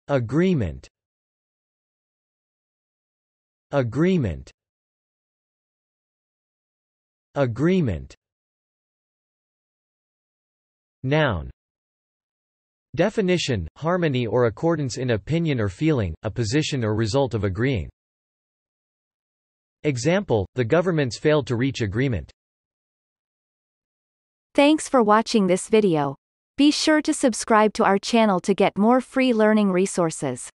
Agreement. Agreement. Agreement. Noun. Definition: harmony or accordance in opinion or feeling, a position or result of agreeing. Example: the governments failed to reach agreement. Thanks for watching this video. Be sure to subscribe to our channel to get more free learning resources.